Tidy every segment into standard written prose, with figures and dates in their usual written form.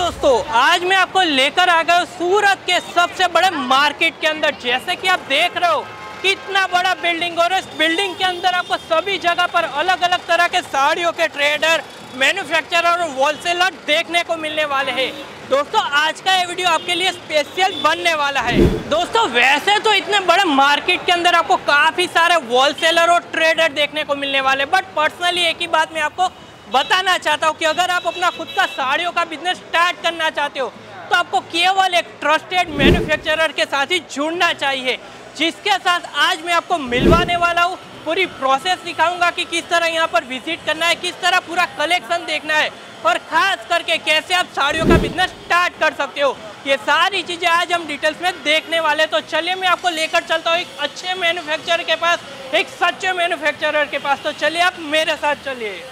दोस्तों, आज मैं आपको लेकर आ गया हूँ सूरत के सबसे बड़े मार्केट के अंदर। जैसे कि आप देख रहे हो कितना बड़ा बिल्डिंग, और इस बिल्डिंग के अंदर आपको सभी जगह पर अलग अलग तरह के साड़ियों के ट्रेडर, मैन्युफैक्चरर और होलसेलर देखने को मिलने वाले हैं। दोस्तों, आज का ये वीडियो आपके लिए स्पेशल बनने वाला है। दोस्तों, वैसे तो इतने बड़े मार्केट के अंदर आपको काफ़ी सारे होलसेलर और ट्रेडर देखने को मिलने वाले, बट पर्सनली एक ही बात मैं आपको बताना चाहता हूँ कि अगर आप अपना खुद का साड़ियों का बिजनेस स्टार्ट करना चाहते हो तो आपको केवल एक ट्रस्टेड मैन्युफैक्चरर के साथ ही जुड़ना चाहिए, जिसके साथ आज मैं आपको मिलवाने वाला हूँ। पूरी प्रोसेस दिखाऊंगा कि किस तरह यहाँ पर विजिट करना है, किस तरह पूरा कलेक्शन देखना है और खास करके कैसे आप साड़ियों का बिजनेस स्टार्ट कर सकते हो। ये सारी चीज़ें आज हम डिटेल्स में देखने वाले। तो चलिए मैं आपको लेकर चलता हूँ एक अच्छे मैन्युफैक्चरर के पास, एक सच्चे मैन्युफैक्चरर के पास। तो चलिए आप मेरे साथ चलिए।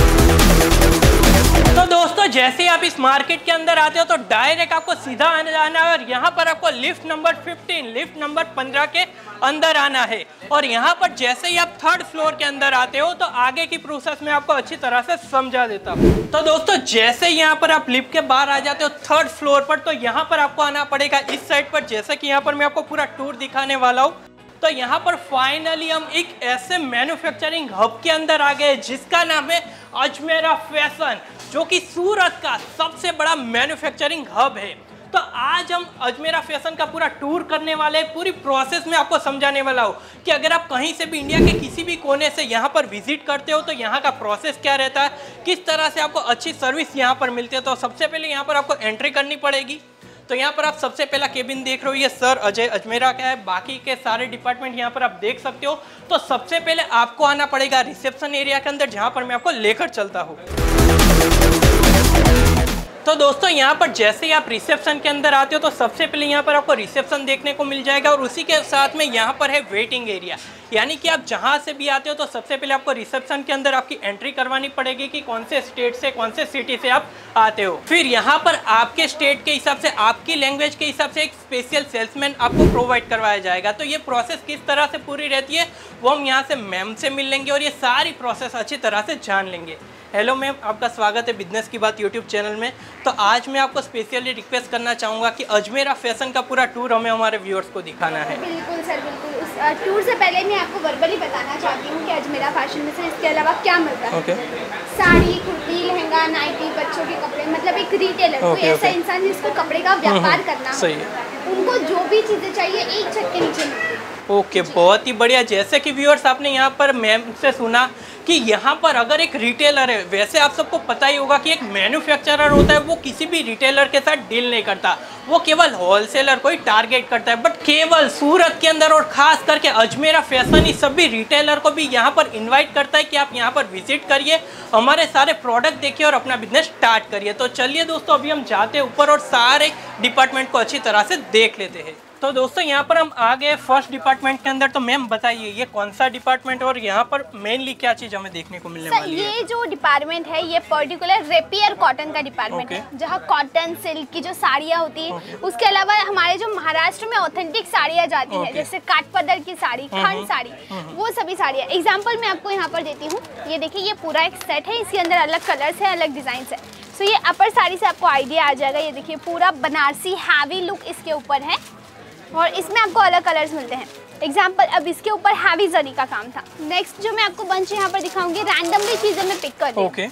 तो दोस्तों, जैसे ही आप इस मार्केट के अंदर आते हो तो डायरेक्ट आपको सीधा आना है और यहाँ पर आपको लिफ्ट नंबर 15, लिफ्ट नंबर 15 के अंदर आना है। और यहाँ पर जैसे ही आप थर्ड फ्लोर के अंदर आते हो तो आगे की प्रोसेस में आपको अच्छी तरह से समझा देता हूँ। तो दोस्तों, जैसे यहाँ पर आप लिफ्ट के बाहर आ जाते हो थर्ड फ्लोर पर, तो यहाँ पर आपको आना पड़ेगा इस साइड पर। जैसे कि यहाँ पर मैं आपको पूरा टूर दिखाने वाला हूँ। तो यहाँ पर फाइनली हम एक ऐसे मैन्युफैक्चरिंग हब के अंदर आ गए जिसका नाम है अजमेरा फैशन, जो कि सूरत का सबसे बड़ा मैन्युफैक्चरिंग हब है। तो आज हम अजमेरा फैशन का पूरा टूर करने वाले हैं। पूरी प्रोसेस में आपको समझाने वाला हूँ कि अगर आप कहीं से भी इंडिया के किसी भी कोने से यहाँ पर विजिट करते हो तो यहाँ का प्रोसेस क्या रहता है, किस तरह से आपको अच्छी सर्विस यहाँ पर मिलती है। तो सबसे पहले यहाँ पर आपको एंट्री करनी पड़ेगी। तो यहाँ पर आप सबसे पहला केबिन देख रहे हो, ये सर अजय अजमेरा का है। बाकी के सारे डिपार्टमेंट यहाँ पर आप देख सकते हो। तो सबसे पहले आपको आना पड़ेगा रिसेप्शन एरिया के अंदर, जहाँ पर मैं आपको लेकर चलता हूँ। तो दोस्तों, यहाँ पर जैसे ही आप रिसेप्शन के अंदर आते हो तो सबसे पहले यहाँ पर आपको रिसेप्शन देखने को मिल जाएगा, और उसी के साथ में यहाँ पर है वेटिंग एरिया। यानी कि आप जहाँ से भी आते हो तो सबसे पहले आपको रिसेप्शन के अंदर आपकी एंट्री करवानी पड़ेगी कि कौन से स्टेट से, कौन से सिटी से आप आते हो। फिर यहाँ पर आपके स्टेट के हिसाब से, आपकी लैंग्वेज के हिसाब से एक स्पेशल सेल्समैन आपको प्रोवाइड करवाया जाएगा। तो ये प्रोसेस किस तरह से पूरी रहती है वो हम यहाँ से मैम से मिल लेंगे और ये सारी प्रोसेस अच्छी तरह से जान लेंगे। हेलो मैम, आपका स्वागत है बिजनेस की बात यूट्यूब चैनल में। तो आज मैं आपको स्पेशली रिक्वेस्ट करना चाहूँगा कि अजमेरा फैशन का पूरा टूर हमें हमारे व्यूअर्स को दिखाना है। बिल्कुल सर, बिल्कुल। उस टूर से पहले मैं आपको वर्बली बताना चाहती हूँ कि अजमेरा फैशन में से इसके अलावा क्या मिलता है। साड़ी, कुर्ती, लहंगा, नाइटी, बच्चों के कपड़े, मतलब एक रिटेलर, कोई ऐसा इंसान जिसको कपड़े का व्यापार करना हो, उनको जो भी चीज़ें चाहिए एक छत के नीचे मिलती है। ओके, बहुत ही बढ़िया। जैसे कि व्यूअर्स, आपने यहाँ पर मैम से सुना कि यहाँ पर अगर एक रिटेलर है, वैसे आप सबको पता ही होगा कि एक मैन्युफैक्चरर होता है वो किसी भी रिटेलर के साथ डील नहीं करता, वो केवल होलसेलर को ही टारगेट करता है। बट केवल सूरत के अंदर और खास करके अजमेरा फैशन ही सभी रिटेलर को भी यहाँ पर इनवाइट करता है कि आप यहाँ पर विजिट करिए, हमारे सारे प्रोडक्ट देखिए और अपना बिजनेस स्टार्ट करिए। तो चलिए दोस्तों, अभी हम जाते हैं ऊपर और सारे डिपार्टमेंट को अच्छी तरह से देख लेते हैं। तो दोस्तों, यहाँ पर हम आ गए फर्स्ट डिपार्टमेंट के अंदर। तो मैम बताइए, ये कौन सा डिपार्टमेंट और यहाँ पर मेनली क्या चीज़ हमें देखने को मिलने वाली है? ये जो डिपार्टमेंट है ये पर्टिकुलर रेपियर कॉटन का डिपार्टमेंट है, जहाँ कॉटन सिल्क की जो साड़ियाँ होती है, उसके अलावा हमारे जो महाराष्ट्र में ऑथेंटिक साड़ियाँ जाती है, जैसे काठपदर की साड़ी, खंड साड़ी, वो सभी साड़ियाँ। एग्जाम्पल मैं आपको यहाँ पर देती हूँ। ये देखिए, ये पूरा एक सेट है, इसके अंदर अलग कलर्स है, अलग डिजाइन है। तो ये अपर साड़ी से आपको आइडिया आ जाएगा। ये देखिए, पूरा बनारसी हैवी लुक इसके ऊपर है और इसमें आपको अलग कलर्स मिलते हैं। एग्जाम्पल, अब इसके ऊपर हैवी जरी का काम था। नेक्स्ट जो मैं आपको बंच यहाँ पर दिखाऊंगी, रैंडमली चीजें मैं पिक कर रही हूँ।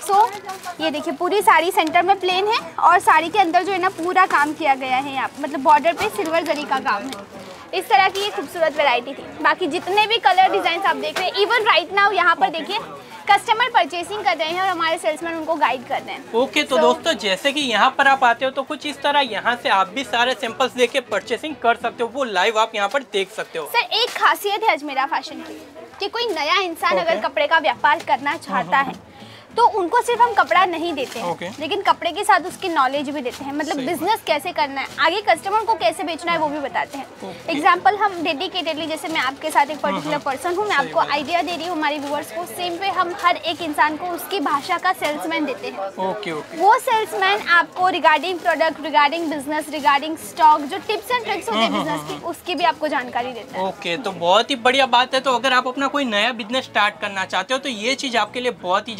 सो ये देखिए, पूरी साड़ी सेंटर में प्लेन है और साड़ी के अंदर जो है ना पूरा काम किया गया है यहाँ, मतलब बॉर्डर पे सिल्वर जरी का काम है। इस तरह की ये खूबसूरत वैरायटी थी। बाकी जितने भी कलर डिजाइन आप देख रहे हैं, इवन राइट नाउ यहाँ पर देखिए कस्टमर परचेसिंग कर रहे हैं और हमारे सेल्समैन उनको गाइड कर रहे हैं। ओके, तो दोस्तों, जैसे कि यहाँ पर आप आते हो तो कुछ इस तरह यहाँ से आप भी सारे सैंपल्स देख के परचेसिंग कर सकते हो, वो लाइव आप यहाँ पर देख सकते हो। सर, एक खासियत है अजमेरा फैशन की कि कोई नया इंसान अगर कपड़े का व्यापार करना चाहता है तो उनको सिर्फ हम कपड़ा नहीं देते हैं, लेकिन कपड़े के साथ उसकी नॉलेज भी देते हैं, मतलब बिजनेस कैसे करना है, आगे कस्टमर को कैसे बेचना है वो भी बताते हैं। एग्जांपल, हम डेडिकेटेडली, जैसे मैं आपके साथ एक पर्टिकुलर पर्सन हूँ, मैं आपको आइडिया दे रही हूँ, हमारे व्यूअर्स को सेम पे हम हर एक इंसान को उसकी भाषा का सेल्समैन देते हैं। वो सेल्समैन आपको regarding product, regarding business, regarding stock, जो टिप्स एंड ट्रिक्स होते हैं बिजनेस की, उसकी भी आपको जानकारी देता है। ओके, तो बहुत ही बढ़िया बात है। तो अगर आप अपना कोई नया बिजनेस स्टार्ट करना चाहते हो तो ये चीज आपके लिए बहुत ही ज्यादा हेल्पफुल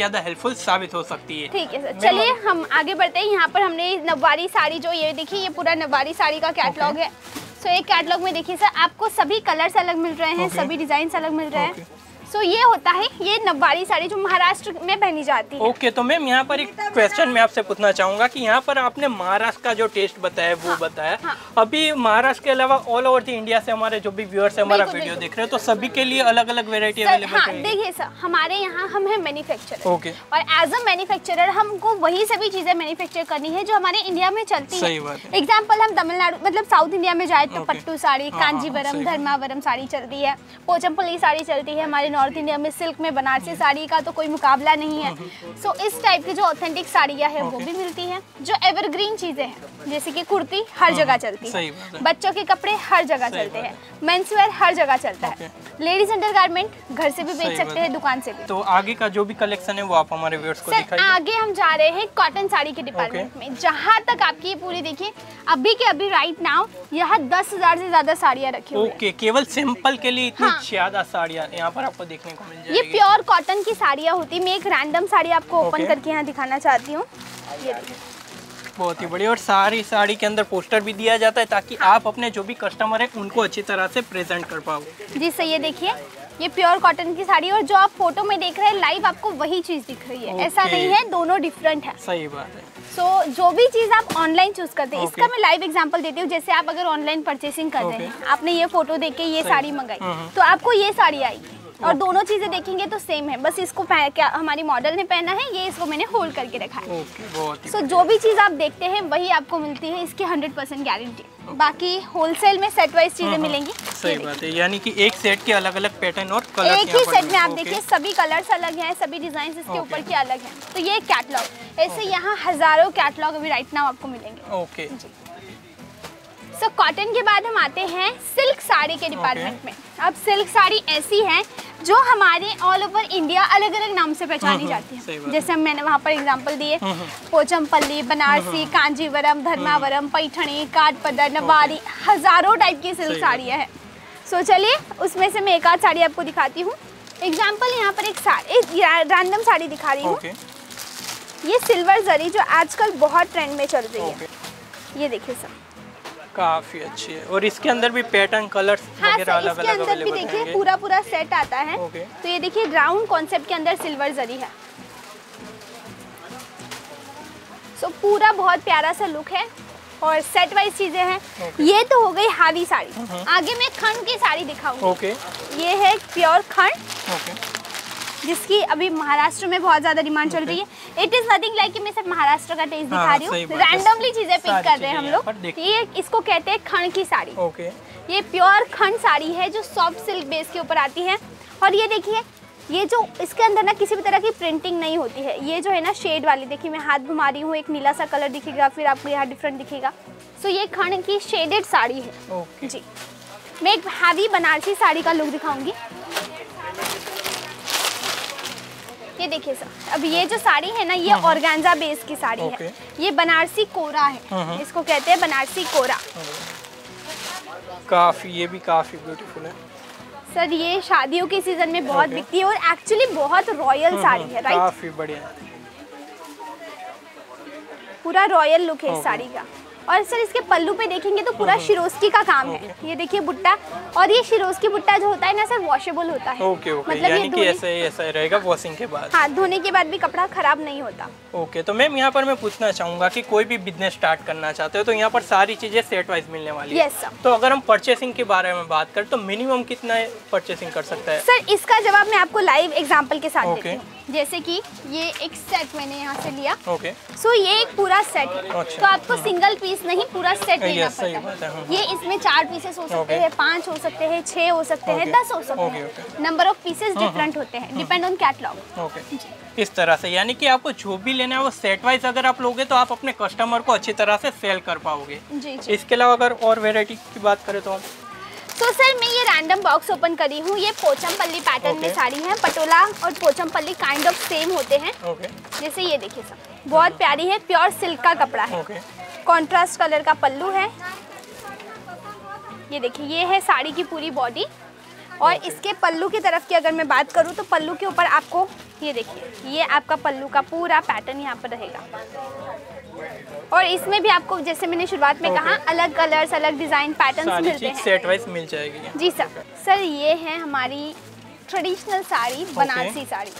हेल्पफुल साबित हो सकती है। ठीक है सर, चलिए हम आगे बढ़ते हैं। यहाँ पर हमने नववारी साड़ी जो ये देखिए, ये पूरा नववारी साड़ी का कैटलॉग है। सो एक कैटलॉग में देखिए सर, आपको सभी कलर्स अलग मिल रहे हैं, सभी डिजाइन अलग मिल रहे हैं। सो ये होता है ये नववारी साड़ी जो महाराष्ट्र में पहनी जाती है। ओके, तो मैम यहाँ पर एक क्वेश्चन मैं आपसे पूछना चाहूंगा कि यहाँ पर आपने महाराष्ट्र का जो टेस्ट बताया वो बताया, अभी महाराष्ट्र के अलावा ऑल ओवर द इंडिया से हमारे जो भी व्यूअर्स है हमारा वीडियो देख रहे हैं, तो सभी के लिए अलग अलग वेरायटी अवेलेबल है? देखिए सर, हमारे यहाँ हम है मैन्युफैक्चरर, ओके, और एज अ मैन्युफैक्चरर हमको वही सभी चीजें मैन्युफैक्चर करनी है जो हमारे इंडिया में चलती है। सही बात है। एग्जाम्पल हम तमिलनाडु मतलब साउथ इंडिया में जाए तो पट्टू साड़ी, कांजीवरम, धर्मावरम साड़ी चलती है, पोचमपल्ली साड़ी चलती है। हमारे नॉर्थ इंडिया में सिल्क में बनारसी साड़ी का तो कोई मुकाबला नहीं है। सो इस टाइप की जो ऑथेंटिक साड़ियाँ है वो भी मिलती हैं। जो एवरग्रीन चीजें हैं जैसे कि कुर्ती हर जगह चलती है, बच्चों के कपड़े हर जगह चलते हैं, मेंसवेयर हर जगह चलता है, लेडीज अंडरगारमेंट घर से भी बेच सकते हैं, दुकान से भी। तो आगे का जो भी कलेक्शन है वो आप हमारे व्यूअर्स को दिखाइए। आगे हम जा रहे हैं कॉटन साड़ी के डिपार्टमेंट में, जहाँ तक आपकी ये पूरी देखिए अभी के अभी राइट नाउ यहाँ 10,000 से ज्यादा साड़ियाँ रखी हुई हैं। ओके, केवल सैंपल के लिए इतनी ज्यादा साड़ियाँ यहाँ पर आपको देखने को मिल जाएगी। ये प्योर कॉटन की साड़ियाँ होती है। मैं एक रैंडम साड़ी आपको ओपन करके यहाँ दिखाना चाहती हूँ। ये देखिए, बहुत ही बढ़िया। और सारी साड़ी के अंदर पोस्टर भी दिया जाता है ताकि आप अपने जो भी कस्टमर है उनको अच्छी तरह से प्रेजेंट कर पाओ। जी सही है, देखिए ये प्योर कॉटन की साड़ी, और जो आप फोटो में देख रहे हैं लाइव आपको वही चीज दिख रही है। ऐसा नहीं है, दोनों डिफरेंट है। सही बात है। सो जो भी चीज आप ऑनलाइन चूज करते हैं, इसका मैं लाइव एग्जांपल देती हूँ। जैसे आप अगर ऑनलाइन परचेसिंग कर रहे हैं, आपने ये फोटो देख के ये साड़ी मंगाई, तो आपको ये साड़ी आएगी, और दोनों चीजें देखेंगे तो सेम है, बस इसको क्या हमारी मॉडल ने पहना है, ये इसको मैंने होल्ड करके रखा है। सो जो भी चीज आप देखते हैं वही आपको मिलती है, इसकी 100% गारंटी। बाकी होलसेल में सेट वाइज चीजें मिलेंगी। सही बात है, यानी कि एक सेट के अलग अलग पैटर्न और कलर एक ही सेट में आप देखिए सभी कलर्स अलग हैं, सभी डिजाइन इसके ऊपर के अलग हैं। तो ये कैटलॉग, ऐसे यहाँ हजारों कैटलॉग अभी राइट नाउ आपको मिलेंगे। ओके, सो कॉटन के बाद हम आते हैं सिल्क साड़ी के डिपार्टमेंट में। अब सिल्क साड़ी ऐसी है जो हमारे ऑल ओवर इंडिया अलग अलग नाम से पहचानी जाती है। जैसे मैंने वहाँ पर एग्जांपल दिए, पोचमपल्ली, बनारसी, कांजीवरम, धर्मावरम, पैठणी, काठपदर, नवारी, हजारों टाइप की सिल्क साड़ियाँ हैं। सो चलिए उसमें से मैं एक आध साड़ी आपको दिखाती हूँ। एग्जाम्पल यहाँ पर एक रैंडम साड़ी दिखा रही हूँ। ये सिल्वर जरी जो आजकल बहुत ट्रेंड में चल रही है, ये देखिए सर, काफी अच्छी है। और इसके अंदर भी पैटर्न कलर्स वगैरह अलग अलग इसके अंदर भी देखिए पूरा सेट आता है। तो ये देखिए राउंड कॉन्सेप्ट के अंदर सिल्वर जरी है। सो पूरा बहुत प्यारा सा लुक है और सेट वाइज चीजें हैं। ये तो हो गई हावी साड़ी। आगे मैं खंड की साड़ी दिखाऊंगी। ये है प्योर खंड, जिसकी अभी महाराष्ट्र में बहुत ज्यादा डिमांड चल रही है। इट इज नथिंग लाइक कि मैं सिर्फ महाराष्ट्र का टेस्ट दिखा रही हूँ, रैंडमली चीजें पिक कर रहे हैं हम लोग। ये इसको कहते हैं खंड की साड़ी। ये प्योर खंड साड़ी है जो सॉफ्ट सिल्क बेस के ऊपर आती है। और ये देखिए, ये जो इसके अंदर ना किसी भी तरह की प्रिंटिंग नहीं होती है। ये जो है ना शेड वाली, देखिए मैं हाथ घुमा रही हूँ, एक नीला सा कलर दिखेगा, फिर आपको यहाँ डिफरेंट दिखेगा। सो ये खंड की शेडेड साड़ी है। जी, मैं एक हैवी बनारसी साड़ी का लुक दिखाऊंगी। ये देखिए सर, अब ये जो साड़ी है ना, ये ऑर्गेन्जा बेस की साड़ी है। ये बनारसी कोरा है, इसको कहते हैं बनारसी कोरा। काफी, ये भी काफी ब्यूटीफुल है सर। ये शादियों के सीजन में बहुत बिकती है और एक्चुअली बहुत रॉयल साड़ी है, राइट? काफी बढ़िया, पूरा रॉयल लुक है इस साड़ी का। और सर इसके पल्लू पे देखेंगे तो पूरा शिरोस्की का काम है। ये देखिए बुट्टा, और ये शिरोस्की बुट्टा जो होता है ना सर, वॉशेबल होता है। मतलब यानी कि ऐसा रहेगा वॉशिंग के बाद। हाँ, धोने के बाद भी कपड़ा खराब नहीं होता। ओके, तो मैम यहाँ पर मैं पूछना चाहूंगा कि कोई भी बिजनेस स्टार्ट करना चाहते हो तो यहाँ पर सारी चीजें सेट वाइज मिलने वाली है। Yes sir. तो अगर हम परचेसिंग के बारे में बात करें तो मिनिमम कितना परचेसिंग कर सकता है? सर इसका जवाब मैं आपको लाइव एग्जाम्पल के साथ देती हूँ। जैसे कि ये एक सेट मैंने यहाँ से लिया। सो ये एक पूरा सेट है। तो आपको सिंगल पीस नहीं, पूरा सेट लेना पड़ता है। ये इसमें 4 पीसेस हो सकते हैं, 5 हो सकते हैं, 6 हो सकते हैं, 10 हो सकते हैं। नंबर ऑफ पीसेस डिफरेंट होते हैं, डिपेंड ऑन कैटलॉग। इस तरह से, यानी कि आपको जो भी लेना है वो सेट वाइज अगर आप लोगे तो आप अपने कस्टमर को अच्छी तरह से सेल कर पाओगे। जी जी। इसके अलावा अगर और वेरायटी की बात करें तो तो सर मैं ये रैंडम बॉक्स ओपन करी हूँ। ये पोचमपल्ली पैटर्न में साड़ी है। पटोला और पोचमपल्ली काइंड ऑफ सेम होते हैं। जैसे ये देखिए सर, बहुत प्यारी है, प्योर सिल्क का कपड़ा है। कॉन्ट्रास्ट कलर का पल्लू है। ये देखिए, ये है साड़ी की पूरी बॉडी। और इसके पल्लू की तरफ की अगर मैं बात करूँ तो पल्लू के ऊपर आपको ये देखिए, ये आपका पल्लू का पूरा पैटर्न यहाँ पर रहेगा। और इसमें भी आपको जैसे मैंने शुरुआत में कहा अलग कलर्स, अलग डिजाइन, पैटर्न्स मिलते हैं, सेट वाइज मिल जाएगी। जी सर ये है हमारी ट्रेडिशनल साड़ी, बनारसी साड़ी।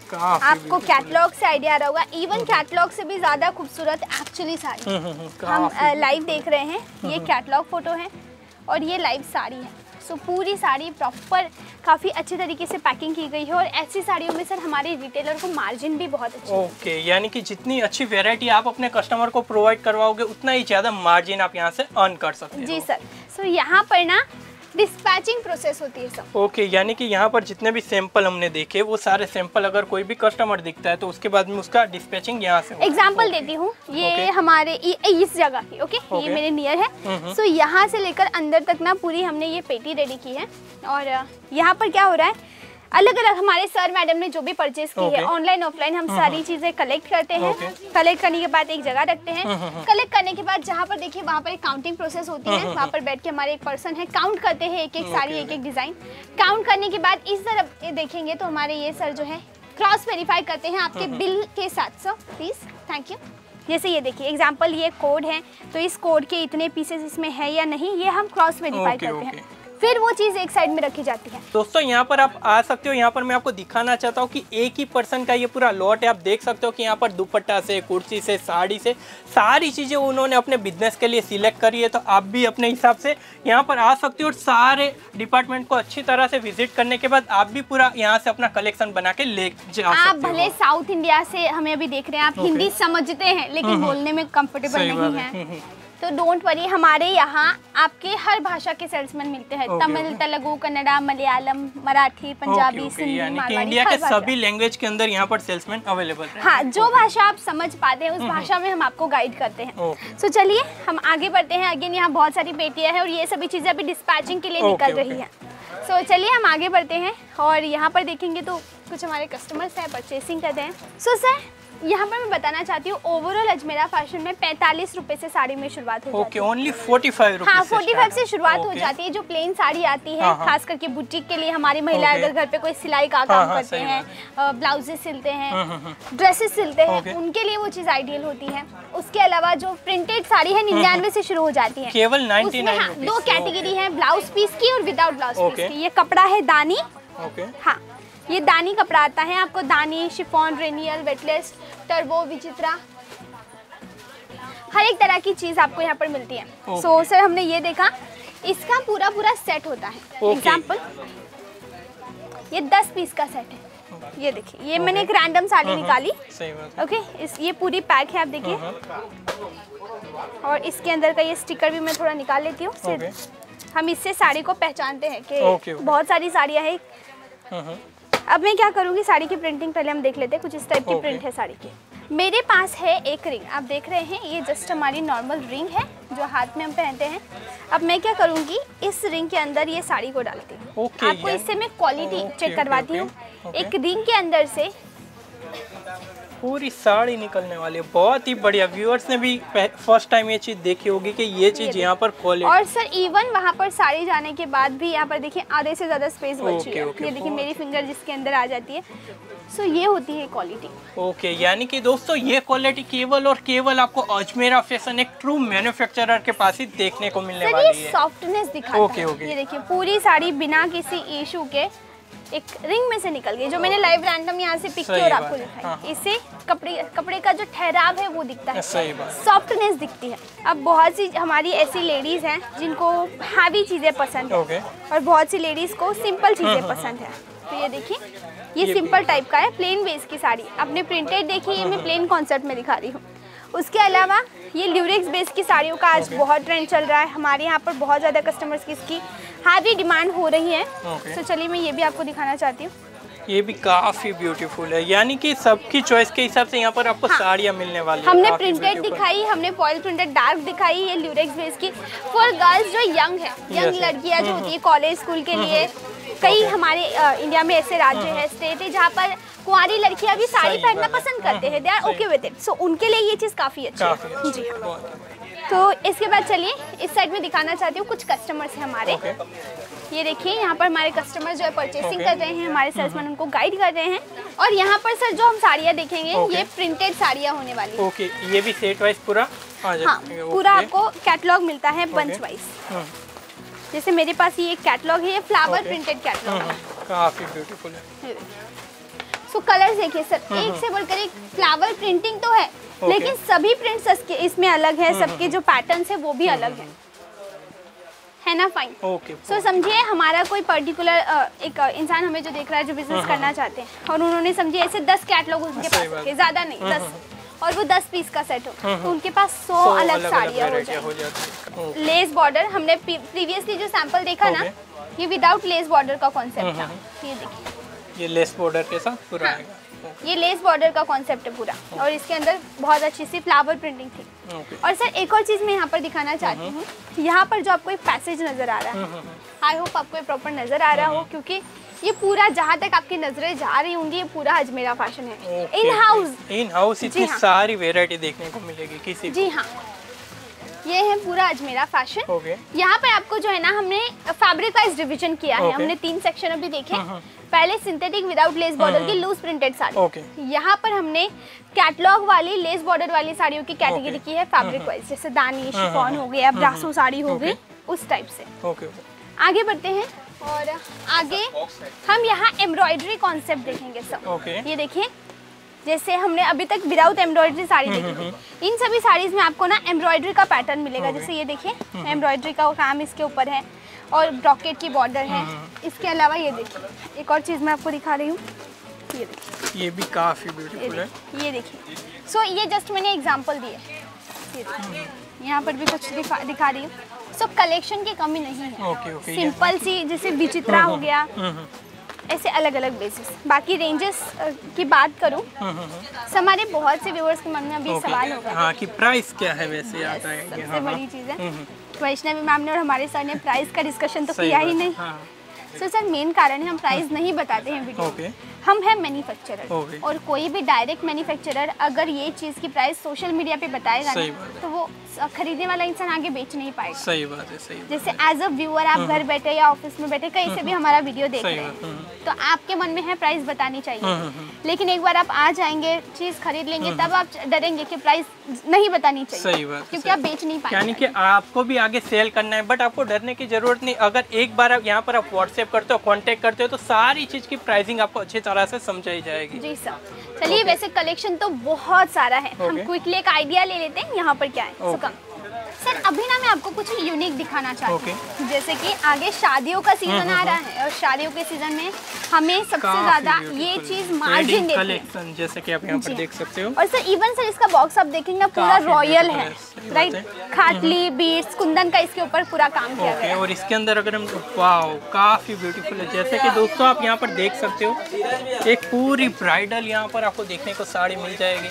आपको कैटलॉग से आइडिया आ रहा होगा, इवन कैटलॉग से भी ज्यादा खूबसूरत एक्चुअली साड़ी हम लाइव देख रहे हैं। ये कैटलॉग फोटो है और ये लाइव साड़ी है। सो पूरी साड़ी प्रॉपर काफ़ी अच्छे तरीके से पैकिंग की गई है और ऐसी साड़ियों में सर हमारे रिटेलर को मार्जिन भी बहुत अच्छा है। ओके, यानी कि जितनी अच्छी वैरायटी आप अपने कस्टमर को प्रोवाइड करवाओगे उतना ही ज़्यादा मार्जिन आप यहाँ से अर्न कर सकते हो। जी सर। सो यहाँ पर ना डिस्पैचिंग प्रोसेस होती है सब। ओके, यानी कि यहाँ पर जितने भी सैंपल हमने देखे वो सारे सैंपल अगर कोई भी कस्टमर दिखता है तो उसके बाद में उसका डिस्पैचिंग यहाँ से। एग्जांपल देती हूँ, ये हमारे इस जगह की ये मेरे नियर है। सो यहाँ से लेकर अंदर तक ना पूरी हमने ये पेटी रेडी की है। और यहाँ पर क्या हो रहा है, अलग अलग हमारे सर मैडम ने जो भी परचेज की है, ऑनलाइन ऑफलाइन हम सारी चीजें कलेक्ट करते हैं। कलेक्ट करने के बाद एक जगह रखते हैं। कलेक्ट करने के बाद जहाँ पर देखिए वहाँ पर एक काउंटिंग प्रोसेस होती है। वहाँ पर बैठ के हमारे एक पर्सन है, काउंट करते हैं एक एक साड़ी, एक एक डिजाइन। काउंट करने के बाद इस तरफ देखेंगे तो हमारे ये सर जो है क्रॉस वेरीफाई करते हैं आपके बिल के साथ। Sir please, thank you. जैसे ये देखिए एग्जाम्पल, ये कोड है तो इस कोड के इतने पीसेस इसमें है या नहीं, ये हम क्रॉस वेरीफाई करते हैं। फिर वो चीज़ एक साइड में रखी जाती है। दोस्तों यहाँ पर आप आ सकते हो, यहाँ पर मैं आपको दिखाना चाहता हूँ कि एक ही पर्सन का ये पूरा लॉट है। आप देख सकते हो कि यहाँ पर दुपट्टा से, कुर्सी से, साड़ी से, सारी चीज़ें उन्होंने अपने बिजनेस के लिए सिलेक्ट करी है। तो आप भी अपने हिसाब से यहाँ पर आ सकते हो और सारे डिपार्टमेंट को अच्छी तरह से विजिट करने के बाद आप भी पूरा यहाँ से अपना कलेक्शन बना के ले जा सकते हो। आप भले साउथ इंडिया से हमें अभी देख रहे हैं, आप हिंदी समझते हैं लेकिन बोलने में कंफर्टेबल नहीं है तो डोंट वरी, हमारे यहाँ आपके हर भाषा के सेल्समैन मिलते हैं। तमिल, तेलुगु, कन्नड़ा, मलयालम, मराठी, पंजाबी, सिंधी, मारवाड़ी, इंडिया के सभी लैंग्वेज के अंदर यहाँ पर सेल्समैन अवेलेबल है। हाँ, जो भाषा आप समझ पाते हैं उस भाषा में हम आपको गाइड करते हैं। सो चलिए हम आगे बढ़ते हैं। अगेन यहाँ बहुत सारी पेटियां हैं और ये सभी चीजें अभी डिस्पैचिंग के लिए निकल रही है। सो चलिए हम आगे बढ़ते हैं और यहाँ पर देखेंगे तो कुछ हमारे कस्टमर्स हैं, परचेसिंग करते हैं। सो सर यहाँ पर मैं बताना चाहती हूँ ओवरऑल अजमेरा फैशन में 45 रुपए से साड़ी में शुरुआत हो जाती है। ओनली 45 रुपए। हाँ, 45 से शुरुआत हो जाती है। जो प्लेन साड़ी आती है, खास करके बुटीक के लिए हमारी महिला अगर घर पे कोई सिलाई का काम करते हैं, ब्लाउजेस सिलते हैं, ड्रेसेस सिलते हैं, उनके लिए वो चीज आइडियल होती है। उसके अलावा जो प्रिंटेड साड़ी है 99 से शुरू हो जाती है, केवल 99। दो कैटेगरी है, ब्लाउज पीस की और विदाउट ब्लाउज पीस की। ये कपड़ा है दानी। हाँ, ये दानी कपड़ा आता है आपको, दानी, शिफॉन, रेनियल, वेटलेस, टर्बो, विचित्रा, हर एक तरह की चीज आपको यहाँ पर मिलती है। सो सर हमने ये देखा, इसका पूरा सेट होता है। एग्जाम्पल, ये 10 पीस का सेट है। ये देखिए, ये मैंने एक रैंडम साड़ी निकाली। ओके, ये पूरी पैक है, आप देखिए। और इसके अंदर का ये स्टिकर भी मैं थोड़ा निकाल लेती हूँ। हम इससे साड़ी को पहचानते हैं कि बहुत सारी साड़ियाँ हैं। अब मैं क्या करूँगी, साड़ी की प्रिंटिंग पहले हम देख लेते हैं। कुछ इस टाइप की प्रिंट है साड़ी की। मेरे पास है एक रिंग, आप देख रहे हैं, ये जस्ट हमारी नॉर्मल रिंग है जो हाथ में हम पहनते हैं। अब मैं क्या करूँगी, इस रिंग के अंदर ये साड़ी को डालती हूँ। आपको इससे मैं क्वालिटी चेक करवाती हूँ। एक रिंग के अंदर से पूरी साड़ी निकलने वाली है। बहुत ही बढ़िया। व्यूअर्स ने भी फर्स्ट टाइम ये चीज देखी होगी कि ये चीज यहाँ पर क्वालिटी। और सर इवन वहाँ पर साड़ी जाने के बाद भी यहाँ पर देखिए आधे से ज्यादा स्पेस बची है। ये देखिए मेरी फिंगर जिसके अंदर आ जाती है। सो ये होती है क्वालिटी। ओके, यानी कि दोस्तों ये क्वालिटी केवल और केवल आपको अजमेरा फैशन एक ट्रू मैन्युफैक्चरर के पास ही देखने को मिलने वाली है। सॉफ्टनेस दिखाता है। ये देखिए पूरी साड़ी बिना किसी इशू के एक रिंग में से निकल गई, जो मैंने लाइव रैंडम यहाँ से पिक की और आपको दिखाई। इससे कपड़े का जो ठहराव है वो दिखता है, सॉफ्टनेस दिखती है। अब बहुत सी हमारी ऐसी लेडीज हैं जिनको हैवी चीजें पसंद है और बहुत सी लेडीज को सिंपल चीजें पसंद है। तो ये देखिए, ये सिंपल टाइप का है, प्लेन बेस की साड़ी। आपने प्रिंटेड देखी, ये मैं प्लेन कॉन्सेप्ट में दिखा रही हूँ। उसके अलावा ये ल्यूरेक्स बेस की साड़ियों का आज बहुत ट्रेंड चल रहा है। हमारे यहाँ पर बहुत ज़्यादा कस्टमर्स की इसकी हैवी डिमांड हो रही है। तो चलिए मैं ये भी आपको दिखाना चाहती हूँ। ये भी काफी ब्यूटीफुल है, यानी कि सबकी चॉइस के हिसाब से यहाँ पर आपको साड़ियाँ मिलने वाली हमने प्रिंटेड दिखाई, हमने फॉइल प्रिंटेड डार्क दिखाई, ये ल्यूरेक्स बेस की फॉर गर्ल्स जो यंग है, यंग लड़कियाँ जो होती है कॉलेज स्कूल के लिए। कई हमारे इंडिया में ऐसे राज्य है, स्टेट है जहाँ पर कुंवारी लड़कियाँ भी साड़ी पहनना पसंद करते हैं। They are okay with it. So उनके लिए ये चीज़ काफ़ी अच्छी है। जी हाँ। तो इसके बाद चलिए इस साइड में दिखाना चाहती हूँ, कुछ कस्टमर्स हैं हमारे। ये देखिए यहाँ पर हमारे कस्टमर जो है परचेसिंग कर रहे हैं, हमारे सेल्समैन उनको गाइड कर रहे हैं। और यहाँ पर सर जो हम साड़ियाँ देखेंगे ये प्रिंटेड साड़ियाँ होने वाली है। ओके, ये भी सेट वाइज पूरा हाँ, पूरा आपको कैटलॉग मिलता है बंच वाइज। जैसे मेरे पास ये एक कैटलॉग है, ये फ्लावर प्रिंटेड कैटलॉग है, काफी ब्यूटीफुल है। सो कलर्स देखिए सर, एक से बढ़कर एक फ्लावर प्रिंटिंग तो है, लेकिन सभी प्रिंट्स इसमें अलग है, सबके जो पैटर्न्स है वो भी अलग है ना। फाइन। सो समझिए हमारा कोई पर्टिकुलर एक इंसान हमें जो देख रहा है, जो बिजनेस करना चाहते हैं, और उन्होंने समझिए ऐसे 10 कैटलॉग उनके पास रखे, ज्यादा नहीं 10, और वो 10 पीस का सेट हो, तो उनके पास 100 अलग साड़ियाँ हो जाती। लेस बॉर्डर हमने प्रीवियसली जो सैंपल देखा ना, ये विदाउट लेस बॉर्डर का कॉन्सेप्ट था। ये देखिए, ये लेस बॉर्डर के साथ पूरा आएगा। ये लेस बॉर्डर का कॉन्सेप्ट है पूरा, और इसके अंदर बहुत अच्छी सी फ्लावर प्रिंटिंग थी। और सर एक और चीज़ मैं यहाँ पर दिखाना चाहती हूँ, यहाँ पर जो आपको एक पैसेज नज़र आ रहा है, आई होप आपको ये प्रॉपर नज़र आ रहा हो, क्योंकि ये पूरा जहाँ तक आपकी नजरें जा रही होंगी ये पूरा अजमेरा फैशन है। इन हाउस इतनी सारी वेरायटी देखने को मिलेगी किसी। जी हाँ, ये है पूरा अजमेरा फैशन। यहाँ पर आपको जो है ना, हमने फैब्रिक वाइज डिवीजन किया है। हमने 3 सेक्शन अभी देखे। पहले सिंथेटिक विदाउट लेस बॉर्डर की लूज प्रिंटेड साड़ी, यहाँ पर हमने कैटलॉग वाली लेस बॉर्डर वाली साड़ियों की कैटेगरी की है फैब्रिक वाइज, जैसे दानी शिफॉन हो गया, ब्रासो साड़ी हो गई, उस टाइप से। आगे बढ़ते हैं और आगे हम यहाँ एम्ब्रॉयडरी कॉन्सेप्ट देखेंगे सब। ये देखिए, जैसे हमने अभी तक विदाउट एम्ब्रॉयडरी साड़ी देखी थी, इन सभी साड़ीज में आपको ना एम्ब्रॉयडरी का पैटर्न मिलेगा। जैसे ये देखिए, एम्ब्रॉयडरी का काम इसके ऊपर है और ब्रॉकेट की बॉर्डर है। इसके अलावा ये देखिए, एक और चीज़ मैं आपको दिखा रही हूँ, ये देखिए, ये भी काफ़ी ब्यूटीफुल है। ये देखिए, सो ये जस्ट मैंने एग्जाम्पल दिए, ये देखिए, यहाँ पर भी कुछ दिखा रही हूँ। सो कलेक्शन की कमी नहीं है। सिंपल सी, जैसे विचित्रा हो गया, ऐसे अलग अलग बेसिस। बाकी रेंजेस की बात करूं, हमारे बहुत से व्यूअर्स के मन में अभी सवाल होगा, हाँ, कि प्राइस क्या है वैसे आता है। सबसे बड़ी चीज़ है, वैष्णवी मैम ने और हमारे सर ने प्राइस का डिस्कशन तो किया ही नहीं। सो सर मेन कारण है हम प्राइस नहीं बताते हैं वीडियो में। हम हैं मैन्युफैक्चरर, और कोई भी डायरेक्ट मैन्युफैक्चरर अगर ये चीज़ की प्राइस सोशल मीडिया पे बताएगा ना, तो वो खरीदने वाला इंसान आगे बेच नहीं पाएगा। सही बात है, सही। जैसे एज अ व्यूअर आप घर बैठे या ऑफिस में बैठे कहीं से भी हमारा वीडियो देख रहे हैं, तो आपके मन में है प्राइस बतानी चाहिए, लेकिन एक बार आप आ जाएंगे, चीज़ खरीद लेंगे, तब आप डरेंगे कि प्राइस नहीं बतानी चाहिए। सही बात, क्योंकि आप बेच नहीं पाएंगे। यानी कि आपको भी आगे सेल करना है, बट आपको डरने की जरूरत नहीं। अगर एक बार आप यहाँ पर आप व्हाट्सएप करते हो, कॉन्टेक्ट करते हो, तो सारी चीज़ की प्राइसिंग आपको अच्छी तरह से समझाई जाएगी। जी सर, चलिए वैसे कलेक्शन तो बहुत सारा है, हम क्विकली एक आइडिया ले लेते हैं यहाँ पर क्या है। सर अभी ना मैं आपको कुछ यूनिक दिखाना चाहती हूँ। जैसे कि आगे शादियों का सीजन आ रहा है, और शादियों के सीजन में हमें सबसे ज्यादा ये चीज मार्जिन देती है, जैसे कि आप यहाँ पर देख सकते हो। और सर इवन सर इसका बॉक्स आप देखेंगे ना, पूरा रॉयल है, राइट। खाटली बीड्स कुंदन का इसके ऊपर पूरा काम किया गया है। और इसके अंदर अगर हम, वाओ, काफी ब्यूटीफुल है। जैसे कि दोस्तों आप यहाँ पर देख सकते हो, एक पूरी ब्राइडल यहाँ पर आपको देखने को साड़ी मिल जाएगी।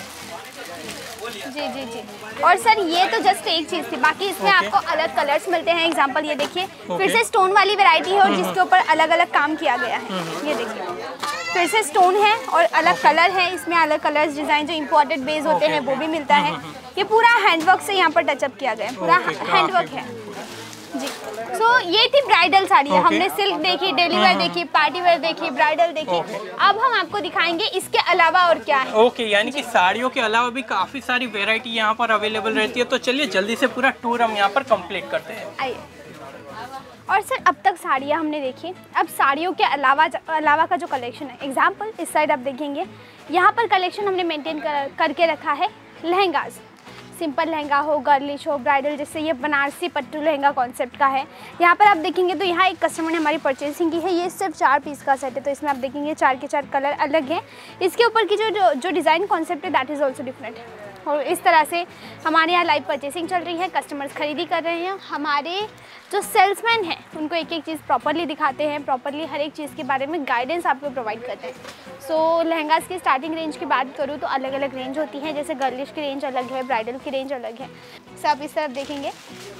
जी जी जी। और सर ये तो जस्ट एक चीज़ थी, बाकी इसमें आपको अलग कलर्स मिलते हैं। एग्जांपल ये देखिए, फिर से स्टोन वाली वैरायटी है, और जिसके ऊपर अलग अलग काम किया गया है। ये देखिए, फिर से स्टोन है और अलग कलर है, इसमें अलग कलर्स डिज़ाइन जो इम्पोर्टेड बेस होते हैं वो भी मिलता है। ये पूरा हैंडवर्क से यहाँ पर टचअप किया गया है, पूरा हैंडवर्क है जी। सो ये थी ब्राइडल साड़ी। हमने सिल्क देखी, डेली वेयर देखी, पार्टी वेयर देखी, ब्राइडल देखी। अब हम आपको दिखाएंगे इसके अलावा और क्या है। ओके, यानी कि साड़ियों के अलावा भी काफी सारी वेरायटी यहाँ पर अवेलेबल रहती है। तो चलिए जल्दी से पूरा टूर हम यहाँ पर कंप्लीट करते हैं। आइए। और सर अब तक साड़ियाँ हमने देखी, अब साड़ियों के अलावा का जो कलेक्शन है, एग्जाम्पल इस साइड आप देखेंगे, यहाँ पर कलेक्शन हमने मेंटेन करके रखा है। लहंगाज, सिंपल लहंगा हो, गर्लिश हो, ब्राइडल, जैसे ये बनारसी पट्टू लहंगा कॉन्सेप्ट का है। यहाँ पर आप देखेंगे तो यहाँ एक कस्टमर ने हमारी परचेसिंग की है। ये सिर्फ 4 पीस का सेट है, तो इसमें आप देखेंगे 4 के 4 कलर अलग हैं। इसके ऊपर की जो डिज़ाइन कॉन्सेप्ट है दैट इज़ ऑल्सो डिफरेंट। और इस तरह से हमारे यहाँ लाइव परचेसिंग चल रही है, कस्टमर्स खरीदी कर रहे हैं। हमारे जो सेल्समैन हैं उनको एक एक चीज़ प्रॉपरली दिखाते हैं, प्रॉपरली हर एक चीज़ के बारे में गाइडेंस आपको प्रोवाइड करते हैं। सो लहंगास की स्टार्टिंग रेंज की बात करूँ तो अलग अलग रेंज होती है, जैसे गर्लिश की रेंज अलग है, ब्राइडल की रेंज अलग है। सो आप इस तरफ देखेंगे,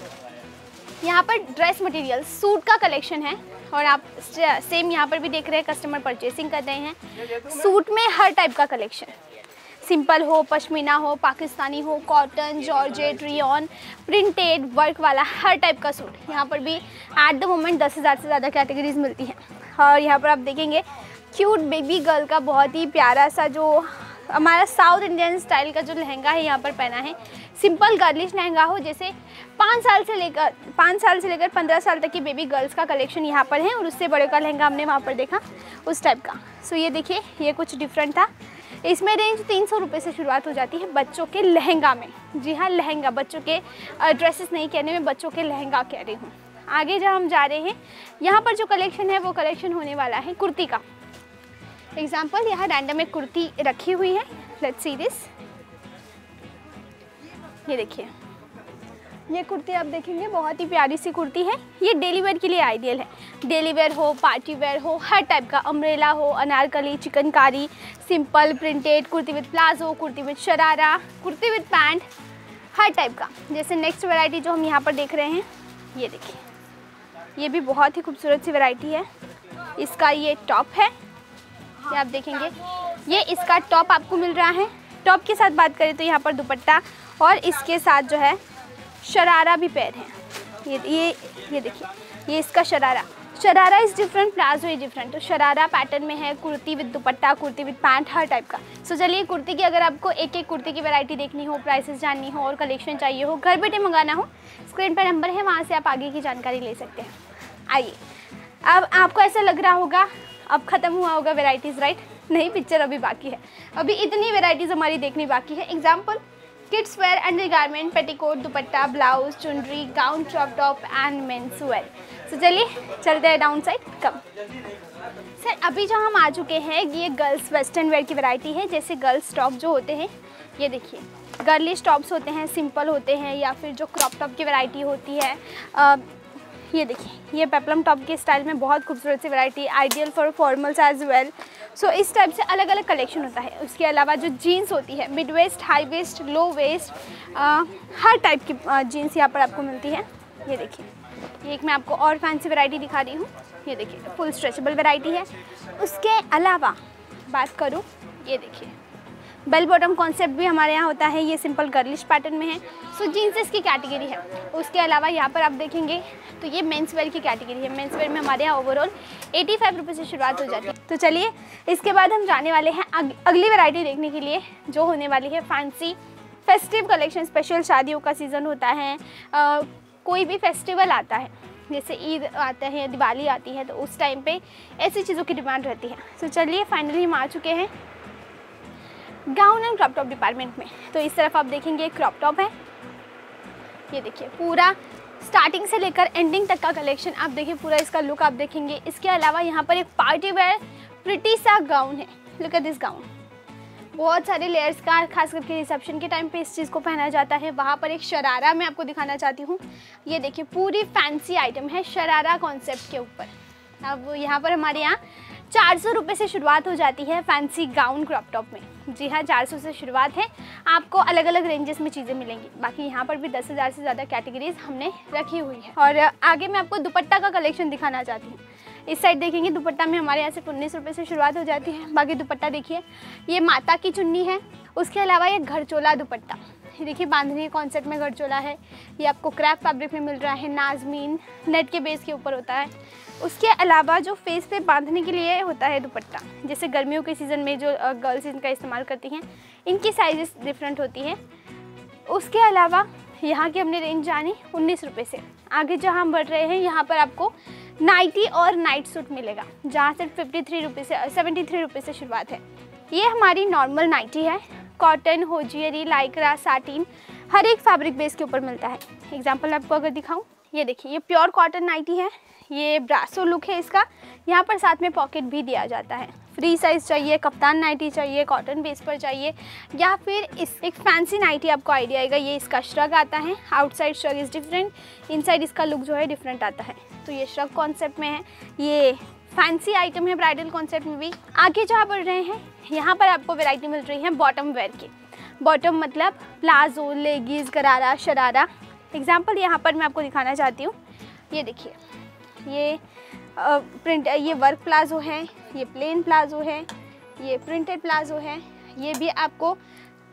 यहाँ पर ड्रेस मटेरियल सूट का कलेक्शन है, और आप सेम यहाँ पर भी देख रहे हैं कस्टमर परचेसिंग कर रहे हैं। सूट में हर टाइप का कलेक्शन, सिंपल हो, पश्मीना हो, पाकिस्तानी हो, cotton, georgette, rayon, printed, work वाला हर टाइप का सूट यहाँ पर भी एट द मोमेंट 10,000 से ज़्यादा कैटेगरीज मिलती हैं। और यहाँ पर आप देखेंगे क्यूट बेबी गर्ल का बहुत ही प्यारा सा जो हमारा साउथ इंडियन स्टाइल का जो लहंगा है यहाँ पर पहना है। सिंपल गर्लिश लहंगा हो, जैसे 5 साल से लेकर 15 साल तक की बेबी गर्ल्स का कलेक्शन यहाँ पर है, और उससे बड़े का लहंगा हमने वहाँ पर देखा उस टाइप का। सो ये देखिए, ये कुछ डिफरेंट था। इसमें रेंज 300 रुपये से शुरुआत हो जाती है बच्चों के लहंगा में। जी हाँ, लहंगा, बच्चों के ड्रेसेस नहीं कहने में, बच्चों के लहंगा कह रही हूँ। आगे जब हम जा रहे हैं, यहाँ पर जो कलेक्शन है वो कलेक्शन होने वाला है कुर्ती का। एग्जाम्पल, यहाँ रैंडम एक कुर्ती रखी हुई है, लेट्स सी दिस। ये देखिए, ये कुर्ती आप देखेंगे बहुत ही प्यारी सी कुर्ती है। ये डेली वेयर के लिए आइडियल है। डेली वेयर हो, पार्टी वेयर हो, हर टाइप का, अम्ब्रेला हो, anarkali, chikankari, simple, printed, kurti with palazzo, kurti with sharara, kurti with pant, हर टाइप का। जैसे नेक्स्ट वैरायटी जो हम यहाँ पर देख रहे हैं, ये देखिए, ये भी बहुत ही खूबसूरत सी वैरायटी है। इसका ये टॉप है, ये आप देखेंगे, ये इसका टॉप आपको मिल रहा है। टॉप के साथ बात करें तो यहाँ पर दुपट्टा और इसके साथ जो है शरारा भी पैर है। ये देखिए, ये इसका sharara is different, palazzo is different. तो शरारा पैटर्न में है, kurti with dupatta, kurti with pant, हर टाइप का। सो चलिए, कुर्ती की अगर आपको एक एक कुर्ती की वैरायटी देखनी हो, प्राइसेस जाननी हो और कलेक्शन चाहिए हो, घर बैठे मंगाना हो, स्क्रीन पर नंबर है, वहाँ से आप आगे की जानकारी ले सकते हैं। आइए, अब आपको ऐसा लग रहा होगा अब ख़त्म हुआ होगा वैरायटीज़, राइट? नहीं, पिक्चर अभी बाकी है। अभी इतनी वैरायटीज़ हमारी देखनी बाकी है। Example, kids wear, under garment, petticoat, dupatta, blouse, chunri, gown, crop top and men's wear. तो चलिए चलते हैं डाउन साइड। कम सर, अभी जो हम आ चुके हैं, ये गर्ल्स वेस्टर्न वेयर की वैरायटी है। जैसे गर्ल्स टॉप जो होते हैं, ये देखिए, गर्लिश टॉप्स होते हैं, सिंपल होते हैं, या फिर जो क्रॉप टॉप की वैरायटी होती है। ये देखिए, ये पेप्लम टॉप के स्टाइल में बहुत खूबसूरत सी variety, ideal for formals as well. So इस टाइप से अलग अलग कलेक्शन होता है। उसके अलावा जो जीन्स होती है, mid waist, high waist, low waist, हर टाइप की जीन्स यहाँ पर आपको मिलती है। ये देखिए, ये एक मैं आपको और फैंसी वैरायटी दिखा रही हूँ। ये देखिए, फुल स्ट्रेचेबल वैरायटी है। उसके अलावा बात करूँ, ये देखिए, बेल बॉटम कॉन्सेप्ट भी हमारे यहाँ होता है। ये सिंपल गर्लिश पैटर्न में है। सो जीन्सेस की कैटेगरी है। उसके अलावा यहाँ पर आप देखेंगे तो ये मेंस वेयर की कैटेगरी है। मेंस वेयर में हमारे यहाँ ओवरऑल 85 रुपये से शुरुआत हो जाती है। तो चलिए, इसके बाद हम जाने वाले हैं अगली वैरायटी देखने के लिए, जो होने वाली है फैंसी फेस्टिव कलेक्शन। स्पेशल शादियों का सीज़न होता है, कोई भी फेस्टिवल आता है, जैसे ईद आता है, दिवाली आती है, तो उस टाइम पे ऐसी चीज़ों की डिमांड रहती है। तो चलिए, फाइनली हम आ चुके हैं gown and crop top department में। तो इस तरफ आप देखेंगे क्रॉप टॉप है। ये देखिए, पूरा स्टार्टिंग से लेकर एंडिंग तक का कलेक्शन आप देखिए, पूरा इसका लुक आप देखेंगे। इसके अलावा यहाँ पर एक पार्टी वेयर प्रिटी सा गाउन है। लुक एट दिस गाउन, बहुत सारे लेयर्स का, खास करके रिसेप्शन के टाइम पे इस चीज़ को पहना जाता है। वहाँ पर एक शरारा मैं आपको दिखाना चाहती हूँ। ये देखिए, पूरी फैंसी आइटम है शरारा कॉन्सेप्ट के ऊपर। अब यहाँ पर हमारे यहाँ 400 रुपये से शुरुआत हो जाती है फैंसी गाउन क्रॉप टॉप में। जी हाँ, 400 से शुरुआत है। आपको अलग अलग रेंजेस में चीज़ें मिलेंगी। बाकी यहाँ पर भी 10,000 से ज़्यादा कैटेगरीज हमने रखी हुई है। और आगे मैं आपको दुपट्टा का कलेक्शन दिखाना चाहती हूँ। इस साइड देखेंगे, दुपट्टा में हमारे यहाँ से 19 रुपये से शुरुआत हो जाती है। बाकी दुपट्टा देखिए, ये माता की चुन्नी है। उसके अलावा ये घरचोला दुपट्टा, ये देखिए, बांधनी कॉन्सेप्ट में घरचोला है। ये आपको क्रैप फैब्रिक में मिल रहा है, नाजमीन नेट के बेस के ऊपर होता है। उसके अलावा जो फेस पे बांधने के लिए होता है दुपट्टा, जैसे गर्मियों के सीज़न में जो गर्ल्स इनका इस्तेमाल करती हैं, इनकी साइजेस डिफरेंट होती हैं। उसके अलावा यहाँ की हमने रेंज जानी 19 रुपये से। आगे जहाँ हम बढ़ रहे हैं, यहाँ पर आपको नाइटी और नाइट सूट मिलेगा, जहाँ से 73 रुपये से शुरुआत है। ये हमारी नॉर्मल नाइटी है। कॉटन, होजियरी, लाइक्रा, साटिन, हर एक फैब्रिक बेस के ऊपर मिलता है। एग्जाम्पल आपको अगर दिखाऊं, ये देखिए, ये प्योर कॉटन नाइटी है। ये ब्रासो लुक है इसका। यहाँ पर साथ में पॉकेट भी दिया जाता है। फ्री साइज़ चाहिए, कप्तान नाइटी चाहिए, कॉटन बेस पर चाहिए, या फिर इस एक फैंसी नाइटी, आपको आइडिया आएगा। ये इसका श्रग आता है, outside shrug is different, inside इसका लुक जो है डिफरेंट आता है। तो ये श्रग कॉन्सेप्ट में है। ये फैंसी आइटम है ब्राइडल कॉन्सेप्ट में भी। आगे जहाँ बढ़ रहे हैं, यहाँ पर आपको वैरायटी मिल रही है बॉटम वेयर की। बॉटम मतलब palazzo, leggings, gharara, sharara. Example यहाँ पर मैं आपको दिखाना चाहती हूँ। ये देखिए, ये प्रिंट, ये वर्क प्लाजो है, ये प्लेन प्लाजो है, ये प्रिंटेड प्लाजो है। ये भी आपको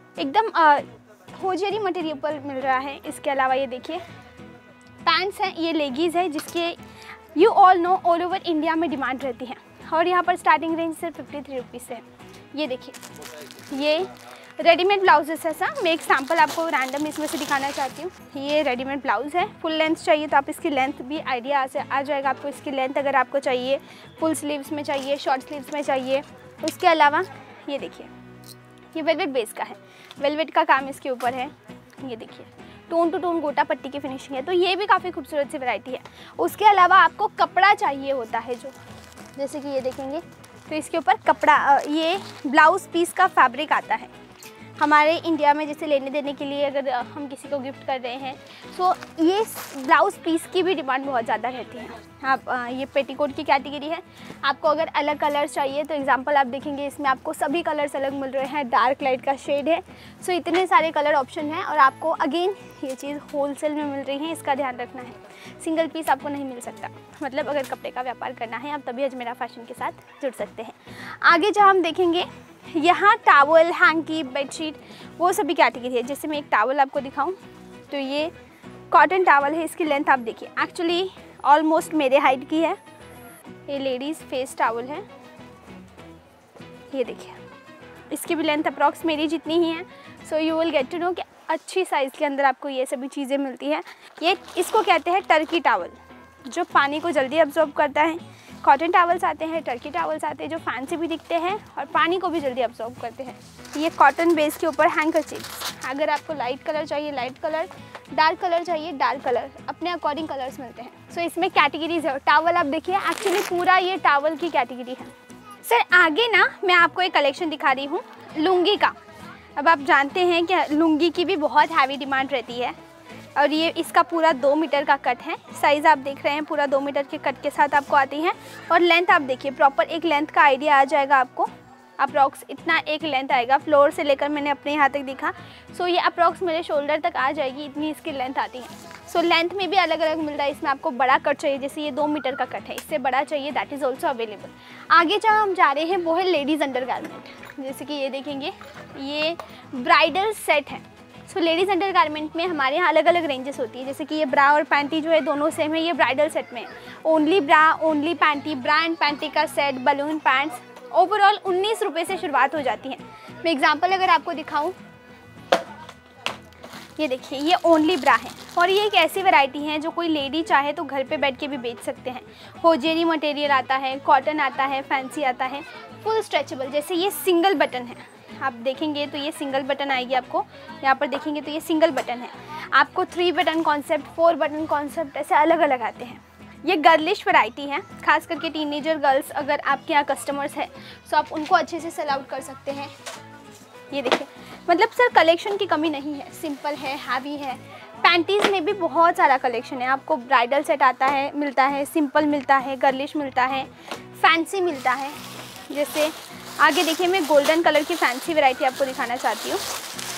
एकदम होजियरी मटेरियल पर मिल रहा है। इसके अलावा ये देखिए पैंट्स हैं, ये लेगीज़ है जिसके you all know all over India में डिमांड रहती है और यहाँ पर स्टार्टिंग रेंज सिर्फ 53 रुपीज़ से है। ये देखिए ये रेडीमेड ब्लाउजेस है सर, मैं एक सैम्पल आपको रैंडम इसमें से दिखाना चाहती हूँ। ये रेडीमेड ब्लाउज़ है, फुल लेंथ चाहिए तो आप इसकी लेंथ भी आइडिया आ जाएगा आपको। इसकी लेंथ अगर आपको चाहिए फुल स्लीव्स में चाहिए, शॉर्ट स्लीव्स में चाहिए। उसके अलावा ये देखिए ये वेलवेट बेस का है, वेलवेट का काम इसके ऊपर है। ये देखिए टोन टू टोन गोटा पट्टी की फिनिशिंग है, तो ये भी काफ़ी खूबसूरत सी वैरायटी है। उसके अलावा आपको कपड़ा चाहिए होता है जो, जैसे कि ये देखेंगे तो इसके ऊपर कपड़ा, ये ब्लाउज़ पीस का फैब्रिक आता है हमारे इंडिया में, जैसे लेने देने के लिए अगर हम किसी को गिफ्ट कर रहे हैं तो ये ब्लाउज़ पीस की भी डिमांड बहुत ज़्यादा रहती है। आप ये पेटीकोट की कैटेगरी है। आपको अगर अलग कलर्स चाहिए तो एग्जांपल आप देखेंगे इसमें आपको सभी कलर्स अलग मिल रहे हैं, डार्क लाइट का शेड है। सो इतने सारे कलर ऑप्शन हैं और आपको अगेन ये चीज़ होलसेल में मिल रही है, इसका ध्यान रखना है। सिंगल पीस आपको नहीं मिल सकता। मतलब अगर कपड़े का व्यापार करना है आप तभी अजमेरा फैशन के साथ जुड़ सकते हैं। आगे जहाँ हम देखेंगे यहाँ टावल, हैंकी, बेडशीट वो सभी कैटेगरी है। जैसे मैं एक टावल आपको दिखाऊं तो ये कॉटन टावल है, इसकी लेंथ आप देखिए एक्चुअली ऑलमोस्ट मेरे हाइट की है। ये लेडीज़ फेस टावल है, ये देखिए इसकी भी लेंथ अप्रॉक्स मेरी जितनी ही है। So you will get to know कि अच्छी साइज़ के अंदर आपको ये सभी चीज़ें मिलती है। ये इसको कहते हैं टर्की टावल, जो पानी को जल्दी अब्जॉर्ब करता है। कॉटन टावल्स आते हैं, टर्की टावल्स आते हैं जो फैंसी भी दिखते हैं और पानी को भी जल्दी अब्जॉर्ब करते हैं। ये कॉटन बेस के ऊपर हैंकरचीफ, अगर आपको लाइट कलर चाहिए लाइट कलर, डार्क कलर चाहिए डार्क कलर, अपने अकॉर्डिंग कलर्स मिलते हैं। सो इसमें कैटेगरीज है। टावल आप देखिए एक्चुअली पूरा ये टावल की कैटेगरी है। सर आगे ना मैं आपको एक कलेक्शन दिखा रही हूँ लुंगी का। अब आप जानते हैं कि लुंगी की भी बहुत हैवी डिमांड रहती है और ये इसका पूरा 2 मीटर का कट है। साइज़ आप देख रहे हैं पूरा 2 मीटर के कट के साथ आपको आती है और लेंथ आप देखिए प्रॉपर एक लेंथ का आइडिया आ जाएगा आपको। अप्रॉक्स इतना एक लेंथ आएगा, फ्लोर से लेकर मैंने अपने यहाँ तक देखा। सो ये अप्रॉक्स मेरे शोल्डर तक आ जाएगी, इतनी इसकी लेंथ आती है। सो लेंथ में भी अलग अलग मिल रहा है। इसमें आपको बड़ा कट चाहिए, जैसे ये 2 मीटर का कट है, इससे बड़ा चाहिए दैट इज़ ऑल्सो अवेलेबल। आगे जहाँ हम जा रहे हैं वो है लेडीज़ अंडरगारमेंट। जैसे कि ये देखेंगे ये ब्राइडल सेट है। सो लेडीज़ अंडरगारमेंट में हमारे यहाँ अलग अलग रेंजेस होती है। जैसे कि ये ब्रा और पैंटी जो है दोनों सेम है, ये ब्राइडल सेट में only bra only panty, bra and panty का सेट, बलून पैंट्स ओवरऑल 19 रुपये से शुरुआत हो जाती है। मैं एग्जांपल अगर आपको दिखाऊं, ये देखिए ये ओनली ब्रा है और ये एक ऐसी वैरायटी है जो कोई लेडी चाहे तो घर पे बैठ के भी बेच सकते हैं। होजेरी मटेरियल आता है, कॉटन आता है, फैंसी आता है, फुल स्ट्रेचेबल। जैसे ये सिंगल बटन है, आप देखेंगे तो ये सिंगल बटन आएगी आपको, यहाँ पर देखेंगे तो ये सिंगल बटन है। आपको 3 बटन कॉन्सेप्ट, 4 बटन कॉन्सेप्ट ऐसे अलग अलग आते हैं। ये गर्लिश वैरायटी है, खास करके टीनेजर गर्ल्स अगर आपके यहाँ कस्टमर्स है तो आप उनको अच्छे से सेल आउट कर सकते हैं। ये देखिए मतलब सर कलेक्शन की कमी नहीं है, सिंपल है, हैवी है। पैंटीज़ में भी बहुत सारा कलेक्शन है। आपको ब्राइडल सेट आता है, मिलता है, सिंपल मिलता है, गर्लिश मिलता है, फैंसी मिलता है। जैसे आगे देखिए मैं गोल्डन कलर की फैंसी वैरायटी आपको दिखाना चाहती हूँ।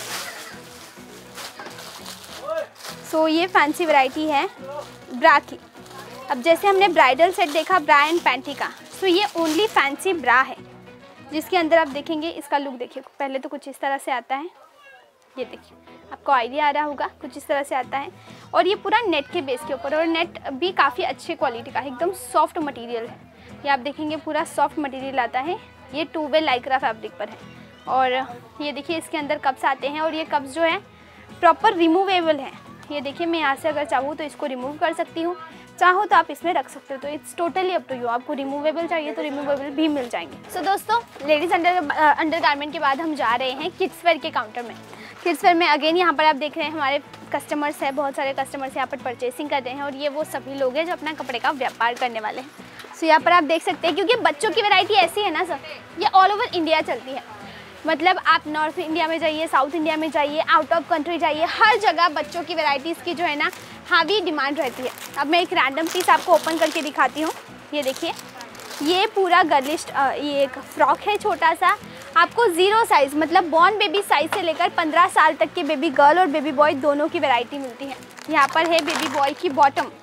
सो ये फैंसी वैरायटी है ब्रा की। अब जैसे हमने ब्राइडल सेट देखा ब्रा एंड पैंटी का, सो ये ओनली फैंसी ब्रा है जिसके अंदर आप देखेंगे इसका लुक देखिए। पहले तो कुछ इस तरह से आता है, ये देखिए आपको आइडिया आ रहा होगा, कुछ इस तरह से आता है और ये पूरा नेट के बेस के ऊपर, और नेट भी काफ़ी अच्छी क्वालिटी का है, एकदम सॉफ्ट मटेरियल है। ये आप देखेंगे पूरा सॉफ्ट मटेरियल आता है। ये 2 वे लाइक्रा फैब्रिक पर है और ये देखिए इसके अंदर कप्स आते हैं और ये कप्स जो है प्रॉपर रिमूवेबल है। ये देखिए मैं यहाँ से अगर चाहूँ तो इसको रिमूव कर सकती हूँ, चाहो तो आप इसमें रख सकते हो। तो it's totally up to you, आपको रिमूवेबल चाहिए तो रिमूवेबल भी मिल जाएंगे। सो दोस्तों लेडीज़ अंडरगारमेंट के बाद हम जा रहे हैं किड्स वेयर के काउंटर में। किड्स वेयर में अगेन यहाँ पर आप देख रहे हैं हमारे कस्टमर्स हैं, बहुत सारे कस्टमर्स यहाँ पर परचेसिंग कर रहे हैं और ये वो सभी लोग हैं जो अपना कपड़े का व्यापार करने वाले हैं। सो यहाँ पर आप देख सकते हैं, क्योंकि बच्चों की वैरायटी ऐसी है ना सर, ये ऑल ओवर इंडिया चलती है। मतलब आप नॉर्थ इंडिया में जाइए, साउथ इंडिया में जाइए, आउट ऑफ कंट्री जाइए, हर जगह बच्चों की वैरायटीज़ की जो है ना हावी डिमांड रहती है। अब मैं एक रैंडम पीस आपको ओपन करके दिखाती हूँ। ये देखिए ये पूरा गर्लिश ये एक फ्रॉक है छोटा सा, आपको 0 साइज़ मतलब बॉर्न बेबी साइज़ से लेकर 15 साल तक के बेबी गर्ल और बेबी बॉय दोनों की वैरायटी मिलती है। यहाँ पर है बेबी बॉय की बॉटम,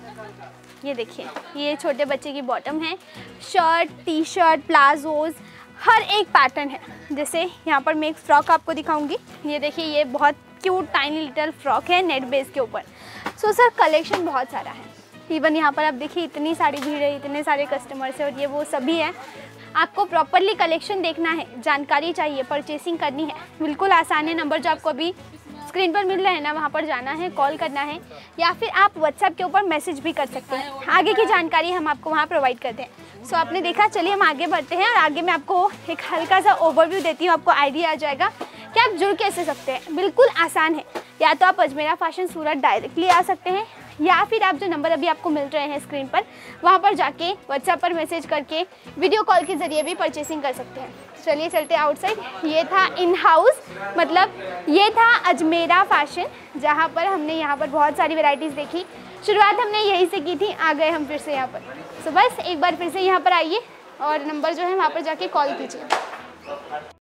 ये देखिए ये छोटे बच्चे की बॉटम है। शर्ट, टी शर्ट, प्लाजोज़, हर एक पैटर्न है। जैसे यहाँ पर मैं एक फ्रॉक आपको दिखाऊंगी, ये देखिए, ये बहुत क्यूट टाइनी लिटिल फ्रॉक है नेट बेस के ऊपर। सो सर कलेक्शन बहुत सारा है। इवन यहाँ पर आप देखिए इतनी सारी भीड़ है, इतने सारे कस्टमर्स है और ये वो सभी है। आपको प्रॉपरली कलेक्शन देखना है, जानकारी चाहिए, परचेसिंग करनी है, बिल्कुल आसान है। नंबर जो आपको अभी स्क्रीन पर मिल रहा है ना, वहाँ पर जाना है, कॉल करना है, या फिर आप व्हाट्सएप के ऊपर मैसेज भी कर सकते हैं। आगे की जानकारी हम आपको वहाँ प्रोवाइड करते हैं। सो आपने देखा, चलिए हम आगे बढ़ते हैं और आगे मैं आपको एक हल्का सा ओवरव्यू देती हूँ, आपको आइडिया आ जाएगा कि आप जुड़ कैसे सकते हैं। बिल्कुल आसान है। या तो आप अजमेरा फैशन सूरत डायरेक्टली आ सकते हैं, या फिर आप जो नंबर अभी आपको मिल रहे हैं स्क्रीन पर, वहाँ पर जाके व्हाट्सएप पर मैसेज करके वीडियो कॉल के ज़रिए भी परचेसिंग कर सकते हैं। चलिए चलते हैं आउटसाइड। ये था इन हाउस, मतलब ये था अजमेरा फैशन, जहाँ पर हमने यहाँ पर बहुत सारी वैरायटीज़ देखी। शुरुआत हमने यहीं से की थी, आ गए हम फिर से यहाँ पर। सो बस एक बार फिर से यहाँ पर आइए और नंबर जो है वहाँ पर जाके कॉल कीजिए।